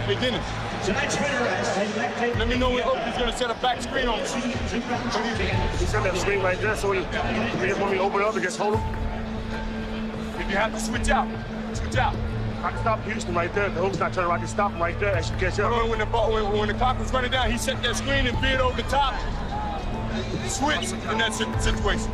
Hey, Dennis. Let me know when Oakley's going to set a back screen on me. He set that screen right there, so he just want me to open up and just hold him. If you have to switch out, switch out. I can stop Houston right there. The hook's not turning around. I can stop him right there. I should catch up. When the clock was running down, he set that screen and veered over the top. Switch in that situation.